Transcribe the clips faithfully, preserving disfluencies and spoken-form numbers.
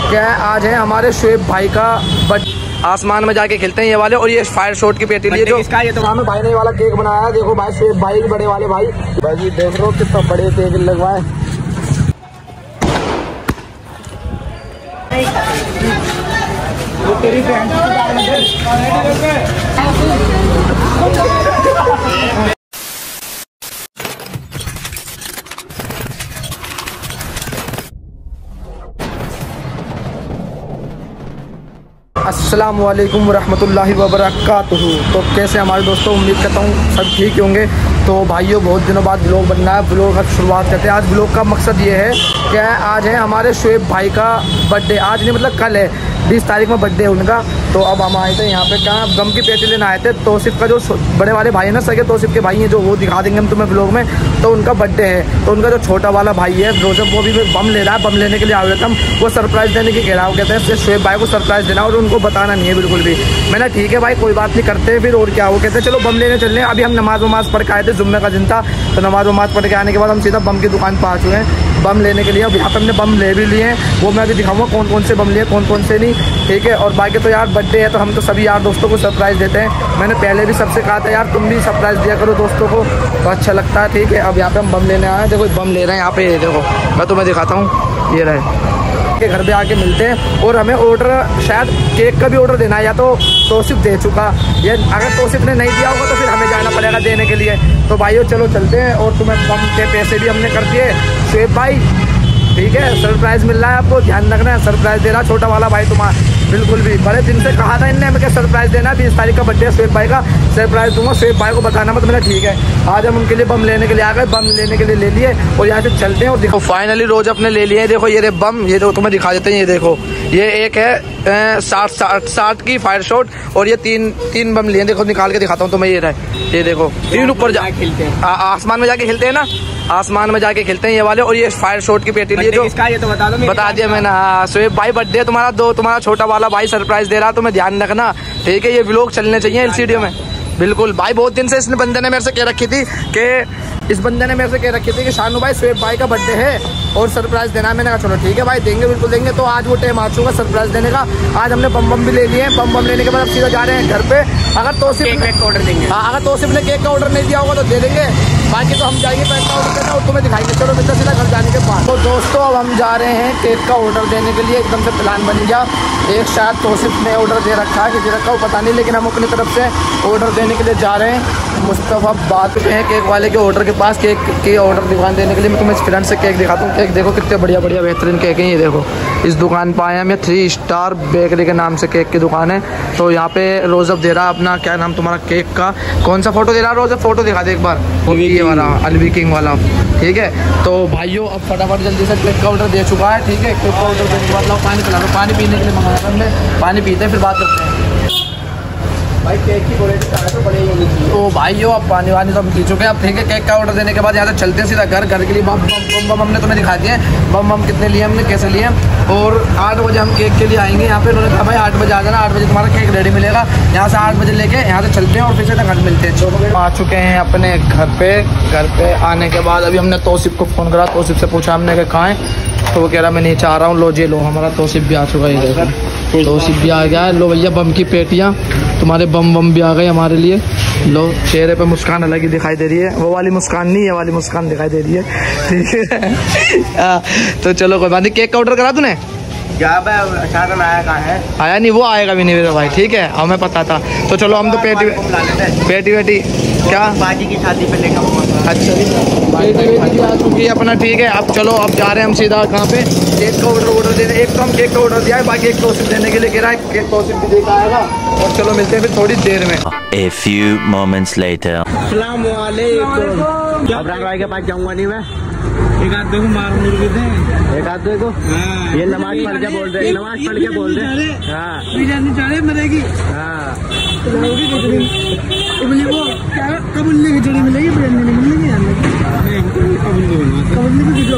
क्या है, आज है हमारे शुएब भाई का बर्थडे। आसमान में जाके खेलते हैं ये वाले, और ये फायर शॉट की पेटी लिए जो इसका, ये तो हमें भाई ने वाला केक बनाया। देखो भाई शुएब भाई के बड़े वाले भाई भाई देख लो कितना बड़े केक लगवाए। तेरी अस्सलाम वालेकुम रहमतुल्लाहि व बरकातुहू। तो कैसे हमारे दोस्तों, उम्मीद करता हूँ सब ठीक ही होंगे। तो भाइयों बहुत दिनों बाद ब्लॉग बन रहा है, ब्लॉग का शुरुआत करते हैं। आज ब्लॉग का मकसद ये है कि आज है हमारे शुएब भाई का बर्थडे। आज नहीं मतलब कल है, बीस तारीख में बर्थडे है उनका। तो अब हम आए थे यहाँ पे, कहाँ गम की पेटी लेने आए थे। तौसीफ का जो बड़े वाले भाई है ना, सगे तौसीफ के भाई हैं, जो वो दिखा देंगे हम तुम्हें ब्लॉग में। तो उनका बर्थडे है, तो उनका जो छोटा वाला भाई है रोजब, वो भी बम ले रहा है। बम लेने के लिए आए थे हम, वो सरप्राइज़ देने की कह रहा है। वो कहते हैं शुएब भाई को सरप्राइज़ देना और उनको बताना नहीं है बिल्कुल भी। मैंने ठीक है भाई कोई बात नहीं, करते फिर और क्या। वो कहते हैं चलो बम लेने चल रहे हैं। अभी हम नमाज वमाज पढ़ के आए थे, जुम्मे का दिन था, तो नमाज वमाज पढ़ के आने के बाद हम सीधा बम की दुकान पर आ चुके हैं बम लेने के लिए। अब यहाँ पर हमने बम ले भी लिए हैं, वो मैं अभी दिखाऊंगा कौन कौन से बम लिए, कौन कौन से नहीं, ठीक है। और बाकी तो यार बर्थडे है तो हम तो सभी यार दोस्तों को सरप्राइज़ देते हैं। मैंने पहले भी सबसे कहा था यार तुम भी सरप्राइज़ दिया करो दोस्तों को, तो अच्छा लगता है, ठीक है। अब यहाँ पे हम बम लेने आए हैं। देखो बम ले रहे हैं यहाँ पे, ये देखो मैं तुम्हें दिखाता हूँ, ये रहे के घर पे आके मिलते हैं। और हमें ऑर्डर शायद केक का भी ऑर्डर देना है, या तो तौसीफ दे चुका, या अगर तौसीफ ने नहीं दिया होगा तो फिर हमें जाना पड़ेगा देने के लिए। तो भाइयों चलो चलते हैं। और तुम्हें बम के पैसे भी हमने कर दिए शुएब भाई, ठीक है। सरप्राइज़ मिल रहा है आपको, ध्यान रखना है। सरप्राइज़ दे रहा छोटा वाला भाई तुम्हारा, बिल्कुल भी बड़े दिन से कहा था इनने हमें क्या सरप्राइज़ देना। बीस तारीख का बर्थडे है शुएब भाई का, सरप्राइज़ दूंगा, शुएब भाई को बताना मत। मेरा ठीक है। आज हम उनके लिए बम लेने के लिए आ गए, बम लेने के लिए ले लिए और यहाँ से चलते हैं। और देखो फाइनली रोज अपने ले लिए। देखो ये बम, ये देखो तुम्हें दिखा देते हैं। ये देखो ये एक है साठ साठ साठ की फायर शॉट, और ये तीन तीन बम लिए। देखो निकाल के दिखाता हूँ तुम्हें, ये रहे, ये देखो तीन ऊपर जा खेलते हैं, आसमान में जाके खेलते हैं ना, आसमान में जाके खेलते हैं ये वाले। और ये फायर शॉट की पेटी लिए जो इसका, ये तो बता दो, बता दिया मैंने। हाँ शुएब भाई बर्थडे तुम्हारा, दो तुम्हारा छोटा वाला भाई सरप्राइज दे रहा, तुम्हें ध्यान रखना, ठीक है। ये व्लॉग चलने चाहिए एलसीडी में, बिल्कुल भाई। बहुत दिन से इस बंदे ने मेरे से कह रखी थी कि इस बंदे ने मेरे से कह रखी थी कि शानू भाई शुएब भाई का बर्थडे है और सरप्राइज़ देना है। मैंने कहा चलो ठीक है भाई देंगे, बिल्कुल देंगे। तो आज वो टाइम आ चुका सरप्राइज़ देने का। आज हमने बम बम भी ले लिए हैं। बम बम लेने के बाद अब सीधा जा रहे हैं घर पे। अगर तौसीफ ने ऑर्डर देंगे, हाँ अगर तौसीफ ने केक का ऑर्डर नहीं दिया होगा तो दे देंगे, बाकी तो हम जाएंगे पैक का ऑर्डर देना और तुम्हें दिखाएंगे। चलो मिलते सीधा घर जाने के बाद। तो दोस्तों अब हम जा रहे हैं केक का ऑर्डर देने के लिए, एकदम से प्लान बन गया। एक शायद तौसीफ ने ऑर्डर दे रखा है कि दे रखा हो पता नहीं, लेकिन हम अपनी तरफ से ऑर्डर देने के लिए जा रहे हैं। मुस्तफ़ा बात हैं केक वाले के ऑर्डर के पास, केक के ऑर्डर दुकान देने के लिए। मैं तुम्हें इस फ्रेंड से केक दिखाता हूँ। केक देखो कितने बढ़िया बढ़िया बेहतरीन केक हैं। ये देखो इस दुकान पर आया मैं, थ्री स्टार बेकरी के नाम से केक की दुकान है। तो यहाँ पे रोज़ब दे रहा अपना, क्या नाम तुम्हारा केक का, कौन सा फोटो दे रहा रोज़ब, फोटो दिखा दे एक बार, ये वाला अलवी किंग वाला, ठीक है। तो भाइयों अब फटाफट जल्दी से केक का ऑर्डर दे चुका है, ठीक है। केक का ऑर्डर देने के बाद लाओ पानी पिला लो, पानी पीने के लिए मंगाया था हमने, पानी पीते हैं फिर बात करते हैं भाई। केक की क्वालिटी तो बड़ी होनी चाहिए। तो भाइयों अब पानी वानी तो हम पी चुके हैं, अब ठीक है। केक का ऑर्डर देने के बाद यहाँ से चलते हैं सीधा घर। घर के लिए बम बम बम हमने तुम्हें दिखा दिए, बम बम कितने लिए हमने, कैसे लिए। और आठ बजे हम केक के लिए आएंगे यहाँ पे। उन्होंने कहा भाई आठ बजे आ जाना, आठ बजे तुम्हारा केक रेडी मिलेगा। यहाँ से आठ बजे लेके यहाँ से चलते हैं और फिर से घर मिलते हैं। चलो आ चुके हैं अपने घर पे। घर पे आने के बाद अभी हमने तौसीफ को फ़ोन करा, तौसीफ से पूछा हमने कि कहाँ है, तो वो कह रहा मैं नहीं चाह रहा हूँ। लो जे लो, हमारा तौसीफ भी आ चुका है। देखो तौसीफ भी आ गया है। लो भैया बम की पेटियाँ, तुम्हारे बम बम भी आ गए हमारे लिए। लो चेहरे पे मुस्कान अलग ही दिखाई दे रही है, वो वाली मुस्कान नहीं है, वाली मुस्कान दिखाई दे रही है, ठीक है। तो चलो कोई बात नहीं। केक का ऑर्डर करा तूने? आया कहाँ है? आया नहीं, वो आएगा भी नहीं मेरा भाई, ठीक है। हमें पता था। तो चलो हम तो पेटी पेटी वेटी क्या बाजी की शादी पे लेकर, अच्छा पेटी वेटी आ चुकी है अपना, ठीक है। अब चलो अब जा रहे हैं हम सीधा कहाँ पे, केक का ऑर्डर ऑर्डर देने। एक तो हम केक का ऑर्डर दिया है, बाकी एक तौसीफ देने के लिए कह रहा है, केक तौसीफ भी देकर आएगा। और चलो मिलते हैं फिर थोड़ी देर में। A few moments later. अस्सलाम वालेकुम। अबरार भाई के पास जाऊंगा नहीं मैं, एक आध दो को मार मुर के दे, एक आध दो को। हाँ। ये नमाज पढ़ के बोल रहे, नमाज पढ़ के बोल रहे। हाँ बिरयानी चाहे मरेगी। हाँ खिचड़ी वो क्या कबूली खिचड़ी मिलेगी, बिरयानी नहीं मिलेगी यार। कबूली की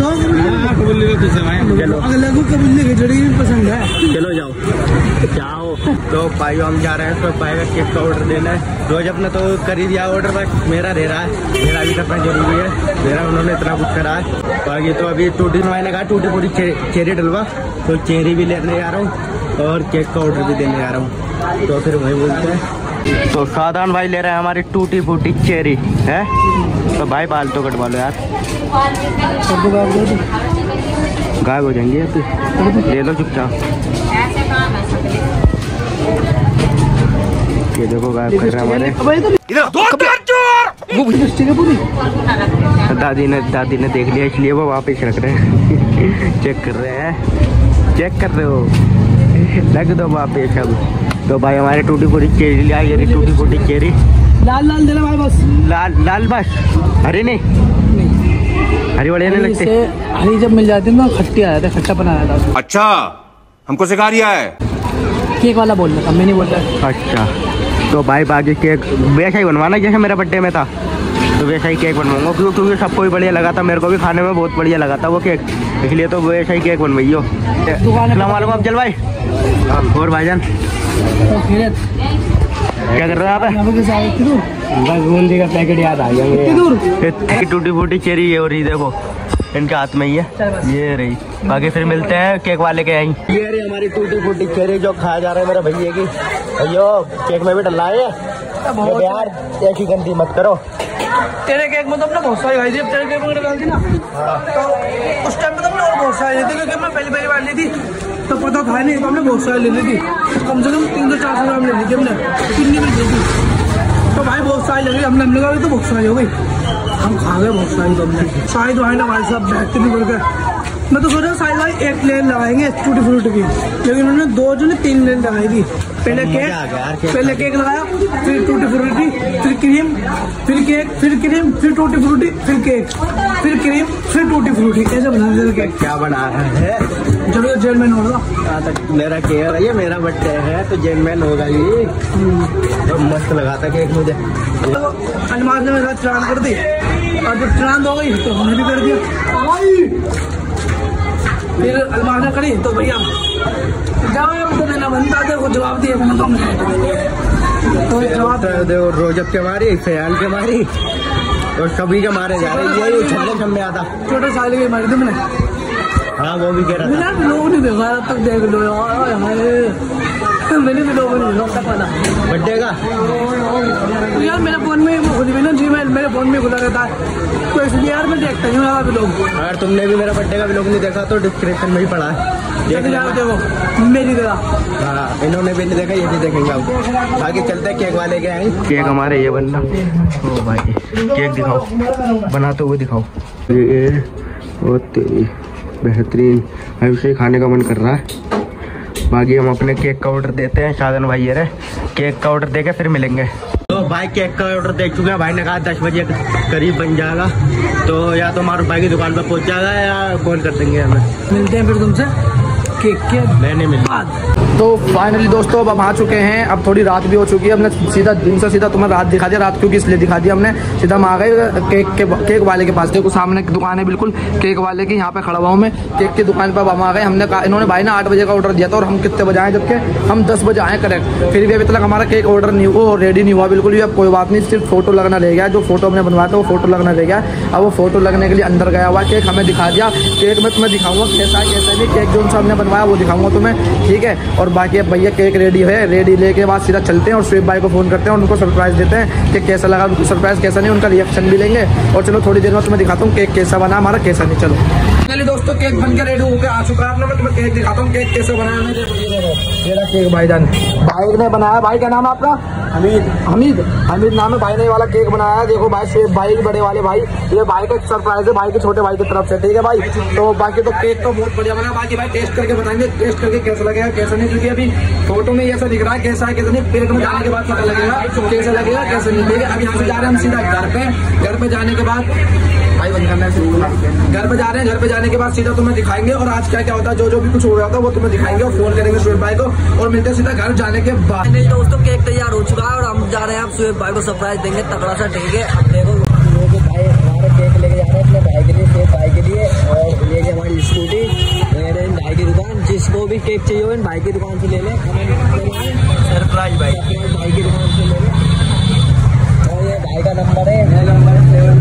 खिचड़ी, अगले को कबूली खिचड़ी भी पसंद है। चलो जाओ जाओ। तो भाई हम जा रहे हैं तो भाई का केक का ऑर्डर देना है। रोज अपना तो कर ही दिया ऑर्डर, बस मेरा रह रहा है, मेरा भी करना जरूरी है। मेरा उन्होंने इतना कुछ करा है। बाकी तो अभी टूटी मैंने कहा टूटी फूटी चेरी डलवा, तो चेरी भी लेने जा रहा हूँ और केक का ऑर्डर भी देने जा रहा हूँ। तो फिर वही बोलते हैं। तो साधारण भाई ले रहे हैं हमारी टूटी फूटी चेरी है। तो भाई बाल तो कटवा लो यार, गायब हो जाएंगे। ले लो चुपचाप। ये देखो गायब कर रहे हैं हमारे। दादी ने दादी ने देख लिया इसलिए वो वापस रख रहे हैं। चेक कर रहे हैं, चेक कर रहे हो, लग दो वापस अब। तो भाई हमारे टूटी फूटी चेरी लिया, ये टूटी फूटी चेरी। लाल लाल देना भाई बस, लाल लाल बस, हरी नहीं, हरी बढ़िया नहीं लगती। हरी जब मिल जाती है ना खट्टी आ जाता है, खट्टा बना जाता है। अच्छा हमको सिखा रिया है। केक वाला बोल रहा था, मैं नहीं बोल रहा। अच्छा तो भाई बाकी केक वैसा ही बनवाना जैसे मेरा बर्थडे में था, तो वैसा ही केक बनवाऊंगा क्यों क्योंकि सबको भी बढ़िया लगा था, मेरे को भी खाने में बहुत बढ़िया लगा था वो केक, इसलिए तो वैसा ही केक बनवाइयो। अस्सलाम वालेकुम अफजल भाई। और भाईजान क्या कर रहे हो आप? बस बूंदी का पैकेट याद आ गया। टूटी फूटी चेरी है और ये देखो इनके हाथ में ही है, ये रही। बाकी फिर मिलते हैं केक वाले के यहीं। ये रही हमारी टूटी फूटी चेरी जो खाया जा रहा है मेरे भैया की। भैया केक में भी डला है यार, एक ही गंदी मत करो। तेरे केक में तो अपने बहुत सारी खाई थी, तेरे केक में डाल दी ना, तो उस टाइम में तो अपने और बहुत सारी थी, क्योंकि मैं पहली पहली बार ली थी तो पता था नहीं, तो हमने बहुत सारी ले ली थी, कम से कम तीन सौ चार सौ ग्राम ले ली थी हमने, कितनी भी ली थी। तो भाई बहुत सारी लगी, हमने हमने कहा तो बहुत सारी हो गई, हम खा गए बहुत सारी। तो हमने शायद भाई ना भाई साहब बेहतरीन बोल गए। मैं तो सोच रहा शायद भाई एक लेन लगाएंगे टूटी फ्रूटी की, लेकिन उन्होंने दो जो ने तीन लेन लगाई थी। पहले केक पहले केक लगाया, फिर टूटी फ्रूटी, फिर क्रीम, फिर केक, फिर क्रीम, फिर टूटी फ्रूटी, फिर केक, फिर क्रीम, फिर टूटी फ्रूटी, ऐसे बना रहे केक। क्या बना रहा है? चलो जेल मैन होगा। मेरा केक है, ये मेरा बर्थडे है तो जेल मैन होगा ये। तो मस्त लगा था केक मुझे। तो अलमाज ने मेरे साथ चांद कर दी, और जब चांद हो गई तो हमने भी कर दिया। फिर अलमारी करी तो भैया जवाब तो देना बनता है, वो जवाब दिए मैंने तो जवाब देखो रोजब के मारी, फयाल के मारी और सभी के मारे जा रहे हैं। ये छोटे कम में आता छोटे साल के मारी थे मैंने। हाँ वो भी कह रहा था। लोग नहीं देखा तक, देख लो मैंने भी लोगों ने बर्थडे का यार मेरे फोन में खुद भी ना जीमेल मेरे फोन में खुला रहता है, तो इसलिए यार मैं देखता हूँ मेरा व्लॉग। यार तुमने भी मेरा बर्थडे का व्लॉग नहीं देखा तो डिस्क्रिप्शन में ही पड़ा है, देख लो देखो मेरी तरह। हाँ इन्होंने भी नहीं देखा, ये भी देखेंगे अब। आगे चलते हैं केक वाले के आए। केक हमारे ये बनना। ओ भाई केक दिखाओ, बनाते हुए दिखाओ। ये ओ तेरी बेहतरीन, अभी से खाने का मन कर रहा है। बाकी हम अपने केक का ऑर्डर देते हैं। शादन भाई ये रहे, केक का ऑर्डर देके फिर मिलेंगे। तो भाई केक का ऑर्डर दे चुके हैं, भाई ने कहा दस बजे करीब बन जाएगा, तो या तो मारूफ भाई की दुकान पर पहुंच जाएगा या कॉल कर देंगे हमें। मिलते हैं फिर तुमसे केक के मैंने मिला। तो फाइनली दोस्तों अब हम आ चुके हैं, अब थोड़ी रात भी हो चुकी है, हमने सीधा दिन से सीधा तुम्हें रात दिखा दिया। रात क्योंकि इसलिए दिखा दिया हमने, सीधा हम आ गए केक के केक वाले के पास। देखो सामने की दुकान है बिल्कुल केक वाले की, यहाँ पे खड़ा हुआ हूँ मैं केक की दुकान पर। हम आ गए, हमने कहा इन्होंने भाई ने आठ बजे का ऑर्डर दिया था और हम कितने बजे आए, जबकि हम दस बजे आए करेक्ट। फिर भी अभी तक हमारा केक ऑर्डर नहीं हुआ, रेडी नहीं हुआ बिल्कुल भी। अब कोई बात नहीं, सिर्फ फोटो लगना रह गया, जो फोटो हमने बनवाया था वो फोटो लगना रह गया। अब वो फोटो लगने के लिए अंदर गया हुआ, केक हमें दिखा दिया। केक में तुम्हें दिखाऊंगा कैसा है कैसा नहीं, केक जो हमने बनवाया वो दिखाऊंगा तुम्हें, ठीक है। और बाकी अब भैया केक रेडी है, रेडी लेके बाद सीधा चलते हैं और शुएब भाई को फोन करते हैं और उनको सरप्राइज देते हैं कि कैसा लगा, उनको सरप्राइज कैसा नहीं, उनका रिएक्शन भी लेंगे। और चलो थोड़ी देर में तुम्हें दिखाता हूँ केक कैसा बना हमारा कैसा नहीं। चलो चलिए दोस्तों केक बन के रेडी होकर आ चुका है, मैं तुम्हें केक दिखाता हूँ केक कैसे बनाया मैंने। मेरा केक भाईजान भाई ने बनाया। भाई क्या नाम है आपका? हमीद। हमीद हमीद नाम है भाई ने वाला केक बनाया। देखो भाई शुएब भाई बड़े वाले भाई, ये भाई का सरप्राइज है भाई के छोटे भाई की तरफ से, ठीक है भाई। तो बाकी तो केक तो बहुत बढ़िया बना। बाकी भाई टेस्ट करके बताएंगे, टेस्ट करके कैसा लगेगा कैसा नहीं, क्योंकि अभी फोटो में ऐसा दिख रहा है कैसा है कैसा नहीं, पेट में जाने के बाद पता लगेगा कैसा लगेगा कैसा नहीं। ठीक है अब यहाँ से जा रहे हैं हम सीधा घर पे। घर पे जाने के बाद भाई बंद करना है, घर पे जा रहे हैं। घर पे जाने के बाद सीधा तुम्हें दिखाएंगे और आज क्या क्या होता है, जो जो भी कुछ हो रहा था वो तुम्हें दिखाएंगे और फोन करेंगे शुएब भाई को और मिलते हैं सीधा घर जाने के बाद। नहीं दोस्तों केक तैयार हो चुका है और हम जा रहे हैं, अब शुएब भाई को सरप्राइज देंगे तगड़ा सा, ठीक है। अब देखो भाई हमारे केक लेके जा रहे हैं अपने भाई के लिए, शुएब भाई के लिए, और ये हमारी स्कूटी, मेरे भाई की दुकान। जिसको भी केक चाहिए हो इन भाई की दुकान से ले ले। सरप्राइज भाई भाई की दुकान से ले ले। और ये भाई का नंबर है, मेरा नंबर है seven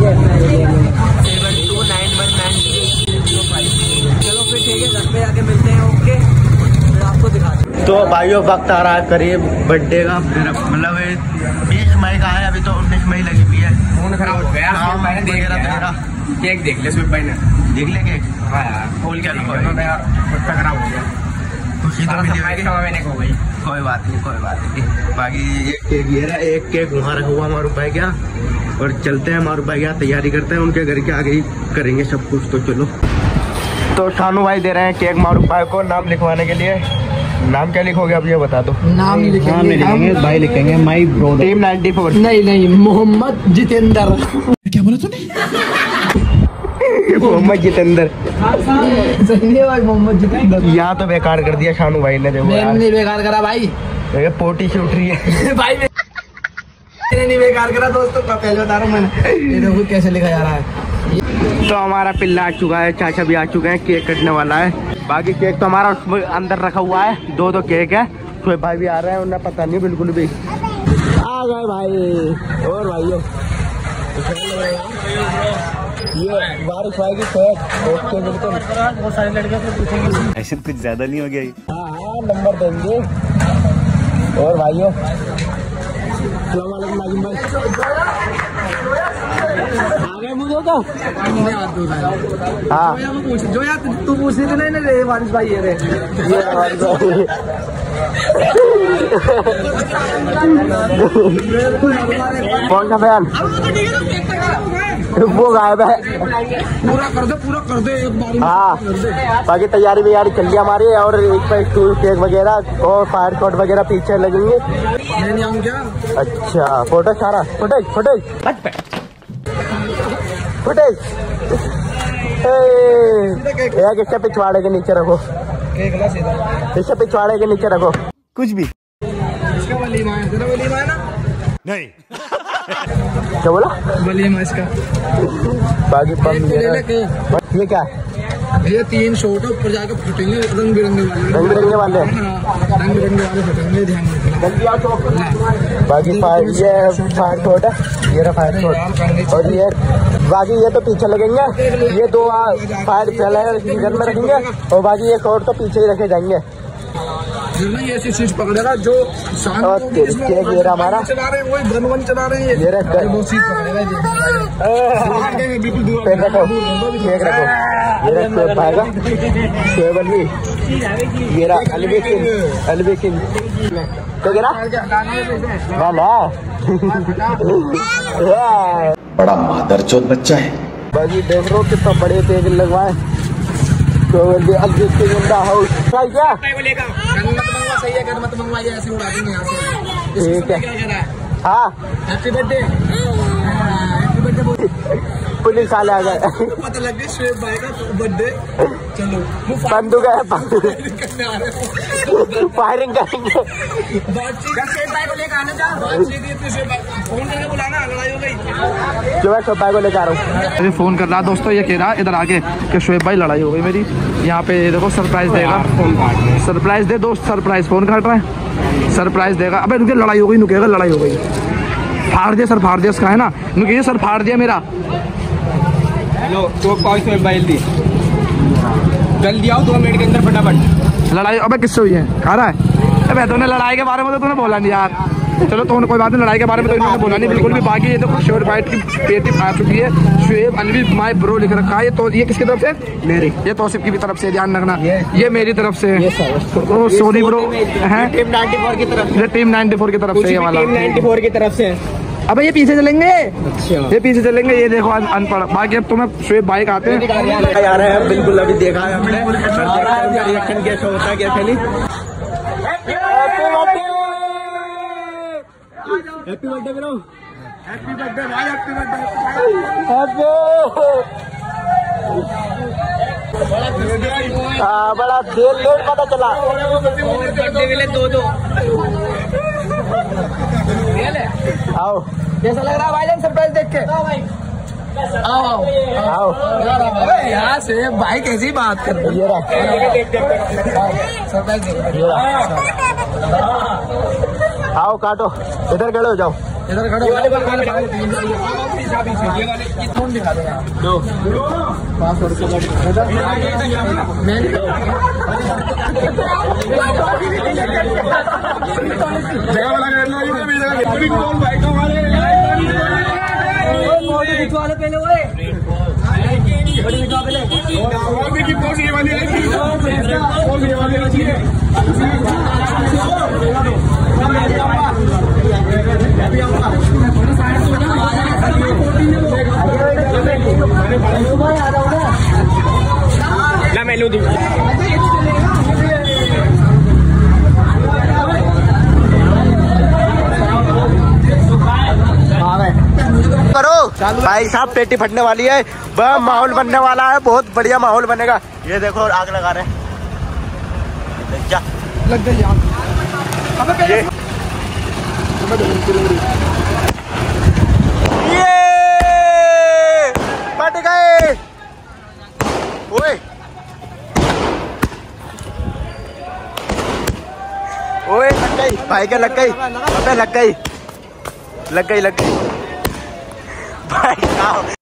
seven two nine one nine zero five. चलो फिर ठीक है, घर पे आके मिलते हैं। ओके, फिर आपको दिखाते हैं। तो भाइयों वक्त आ रहा है करीब बर्थडे का, मतलब बीस मई का है, अभी तो उन्नीस मई लगी हुई है। फोन खराब हो गया, मैंने देख रहा केक देख ले भाई ने। देख ले केक। हाँ यार, खोल क्या यार खराब हो गया। खुशी तो मिली होगी। मैंने हो गई। कोई बात नहीं, कोई बात नहीं। बाकी एक केक ये रहा, एक केक वहाँ रखा हुआ हमारे भाई क्या, और चलते हैं हमारे भाई क्या तैयारी करते हैं, उनके घर के आगे ही करेंगे सब कुछ। तो चलो। तो शानू भाई दे रहे हैं केक मारूफ भाई को नाम लिखवाने के लिए। नाम क्या लिखोगे आप ये बता दो। नाम नहीं लिखेंगे, नाम नहीं लिखेंगे, भाई लिखेंगे my bro team ninety four. नहीं नहीं, मोहम्मद जितेंद्र। क्या बोला तूने? मोहम्मद जितेंद्र। सही है भाई, मोहम्मद जितेंद्र। यहाँ तो बेकार कर दिया शानू भाई ने। मैंने नहीं बेकार करा भाई, पोटी से उठ रही है भाई मैंने नहीं बेकार करा दोस्तों, पहले बता रहा हूँ मैंने। ये देखो कैसे लिखा जा रहा है। तो हमारा पिल्ला आ चुका है, चाचा भी आ चुके हैं, केक कटने वाला है। बाकी केक तो हमारा उसमें अंदर रखा हुआ है, दो दो केक है। तो भाई भी आ रहे हैं, उन्हें पता नहीं बिल्कुल भी। आ गए भाई। और भाइयों ये बारिश आएगी ओके बिल्कुल। बहुत सारे लड़के ऐसे कुछ ज्यादा नहीं हो गया। हाँ हाँ, नंबर देंगे। और भाइयों अस्सलाम वालेकुम नाजिम भाई। आ गए मुझे तो हाँ जो यार तू पूछ रही थी ना, रे बारिश भाई ये रे कौन सा बयान वो गायब है। पूरा कर दे, पूरा कर दे एक बार। हाँ बाकी तैयारी वैयारी चल रही है हमारी, और एक पे स्टूल केक वगैरह और फायर शॉट वगैरह पीछे लगेंगे। मैं नहीं आऊँ क्या? अच्छा फोटो सारा फुटेज फुटेज फुटेज एक इससे पिछवाड़े के नीचे रखो, इससे पिछवाड़े के नीचे रखो कुछ भी। इसका वलीमा है, तेरा वलीमा है ना? नहीं। क्या बोला? वलीमा इसका। बाकी पंप ये क्या है? ये तीन शॉट है, ऊपर जाके फटेंगे रंग बिरंगे वाले। रंग बिरंगे वाले रंग बिरंगे वाले फटेंगे, ध्यान रखना। बाकी फायर ये फायर शॉट है, ये रहा फायर शॉट। और ये बाकी ये तो पीछे लगेंगे, ये दो फायर पहले घर में रखेंगे, और बाकी ये शॉट तो पीछे ही रखे जाएंगे। ये ऐसी चीज पकड़ेगा जो ये रहा हमारा चला रहे हैं, वही गन वन चला रहे हैं। ये रहा वो चीज पकड़ेगा बिल्कुल दूर। केक रखो, केक रखो। ये रहा सेब भाएगा, सेब अलवी। ये रहा अलवी किंग, अलवी किंग तो गिरा बड़ा मादरचोद बच्चा है। बाकी देख लो कितना बड़े केक लगवाए। तो हाउस क्या सही है, मत मंगवाइए, ऐसे उड़ा देंगे यहाँ से। ठीक है। हाँ happy birthday, happy birthday. Police वाले आ गए, पता लग गया शुएब भाई का बर्थडे। चलो बंदूक है, फायरिंग करेंगे। शुएब भाई को लेकर आना चाह, फोन करके बुलाना, लड़ाई हो गई। जो है शुएब भाई को लेकर आ रहा हूँ। फोन कर रहा दोस्तों, ये कह रहा इधर आके कि शुएब भाई लड़ाई हो गई मेरी। यहाँ पे देखो सरप्राइज देगा, सरप्राइज दे दोस्त, सरप्राइज फोन काट रहा है, सरप्राइज देगा। अबे रुके, लड़ाई हो गई, नुकेगा लड़ाई हो गई। फाड़ दिया सर, फाड़ दिया उसका है ना, नुके सर फाड़ दिया मेरा। हेलो तो जल्दी जल्दी आओ, दो मिनट के अंदर फटाफट। लड़ाई अबे किससे हुई है? खा रहा है? अबे तूने लड़ाई के बारे में तो तूने बोला नहीं यार। चलो तो कोई बात नहीं, लड़ाई के बारे में तो इन्होंने बोला नहीं बिल्कुल भी। बाकी ये तो श्योर फाइट की पेटी आ चुकी है। शुएब अलवी माय ब्रो लिख रखा है। ये तो ये किसकी तरफ से? मेरी। ये तौसिफ की भी तरफ से, ध्यान रखना। ये, ये मेरी तरफ से है। तो सोनी ब्रो है, टीम नाइन्टी फोर की तरफ ये टीम नाइन्टी फोर की तरफ से, ये वाला टीम नाइन्टी फोर की तरफ से। अबे ये पीछे चलेंगे, ये पीछे चलेंगे। ये देखो अनपढ़। बाकी अब तुम्हें शुएब भाई आते हैं आ रहे हैं, बिल्कुल अभी देखा है हमने, रिएक्शन कैसा होता है कैसे नहीं। Happy birthday bro, happy birthday भाई, हैप्पी बर्थडे। हाँ बड़ा देर लेट पता चला। बर्थडे के लिए दो दो आओ कैसा लग रहा है भाईजान सरप्राइज देख के? आओ आओ यहाँ से भाई कैसी बात कर रही आओ काटो, इधर खड़े हो जाओ, इधर खड़े फोन दिखा दो पाँच सौ रुपये पहले हुए ना मैं लूँ करो भाई साहब, पेटी फटने वाली है, वह माहौल बनने वाला है, बहुत बढ़िया माहौल बनेगा। ये देखो आग लगा रहे हैं, क्या लग गई ये ये फट गए। ओए ओए लग गई भाई, क्या लग गई, अबे लग गई लग गई लग गई भाई साहब।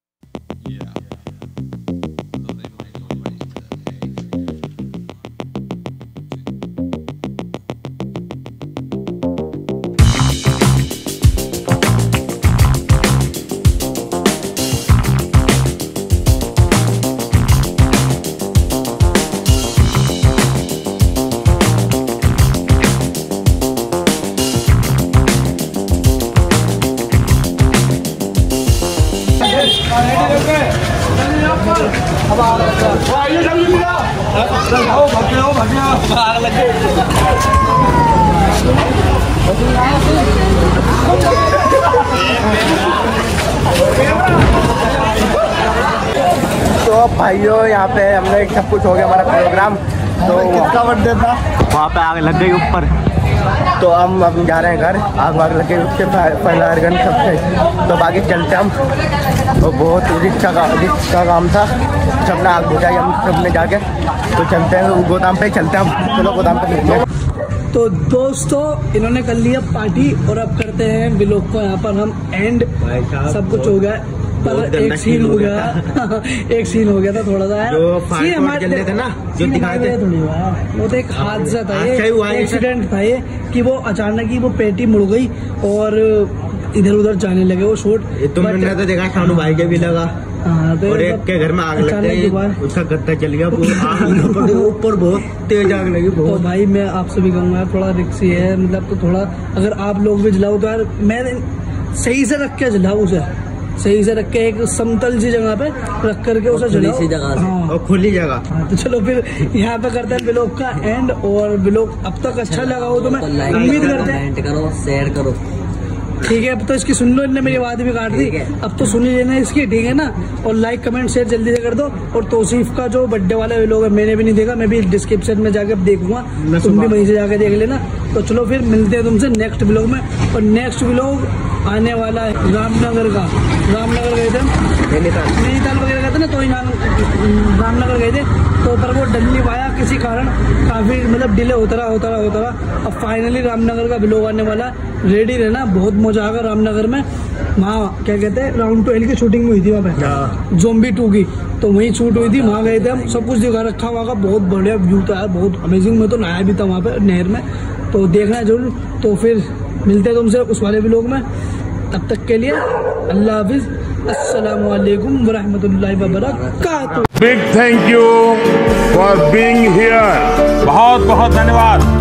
तो भाइयों यहाँ पे हमने सब कुछ हो गया हमारा प्रोग्राम। तो किसका बर्थडे था, वहाँ पे आग लग गई ऊपर। तो हम अब जा रहे हैं घर, आग वाग लग गई उससे फायर गन सबसे। तो बाकी चलते हम, तो बहुत रिस्क का रिस्क का काम था, सबने आग बुझाई हम सबने जाके। तो चलते हैं गोदाम पे, चलते हैं हम, चलो गोदाम पे मिलते हैं। तो दोस्तों इन्होंने कर लिया पार्टी और अब करते हैं व्लॉग को यहाँ पर हम एंड। सब कुछ हो गया पर एक सीन हो गया एक सीन हो गया था थोड़ा सा यार, सीन हमारे थे ना जो दिखाए थे, वो तो एक हादसा था, ये एक्सीडेंट था ये कि वो अचानक ही वो पेटी मुड़ गई और इधर उधर जाने लगे वो शॉट। तुमने तो देखा शानू भाई के भी लगा। हाँ, तो और एक के घर में आग लग गई, उसका गत्ता चल गया ऊपर, बहुत तेज आग लगी। तो भाई मैं आपसे भी कहूँगा थोड़ा रिक्सी है, मतलब तो थोड़ा अगर आप लोग भी जलाओ तो यार मैं सही से रख के जलाओ, उसे सही से रख के एक समतल सी जगह पे रख करके उसे जलाओ, हाँ और खुली जगह। हाँ, तो चलो फिर यहाँ पे करते हैं व्लॉग का एंड। और व्लॉग अब तक अच्छा लगा हो तो मैं उम्मीद करते हैं करो, शेयर करो, ठीक है। अब तो इसकी सुन लो, इनने मेरी बात भी काट दी, अब तो सुन ही लेना इसकी, ठीक है ना। और लाइक कमेंट शेयर जल्दी से कर दो। और तौसीफ का जो बर्थडे वाला व्लॉग है मैंने भी नहीं देखा, मैं भी डिस्क्रिप्शन में जाकर देखूंगा, तुम भी वहीं से जाकर देख लेना। तो चलो फिर मिलते हैं तुमसे नेक्स्ट व्लॉग में। और नेक्स्ट व्लॉग आने वाला है रामनगर का, रामनगर गए थे नैनीताल वगैरह गए थे ना, तो रामनगर गए थे तो पर वो डल नहीं पाया किसी कारण, काफी मतलब डिले होता रहा होता रहा होता रहा। अब फाइनली रामनगर का व्लॉग आने वाला, रेडी रहना, बहुत मजा आएगा रामनगर में। वहाँ क्या कहते हैं राउंड टू एल की शूटिंग हुई थी वहाँ पे, ज़ोंबी टू की, तो वहीं शूट हुई थी, वहाँ गए थे हम, सब कुछ दिखा रखा वहाँ का, बहुत बढ़िया व्यू था यार, बहुत अमेजिंग। मैं तो नहाया भी था वहाँ पे नहर में, तो देखना जरूर। तो फिर मिलते हैं तुमसे उस वाले व्लॉग में, तब तक के लिए अल्लाह हाफिज, अस्सलामु अलैकुम वरहमतुल्लाहि वबरकातुहू। Big thank you for being here, बहुत बहुत धन्यवाद।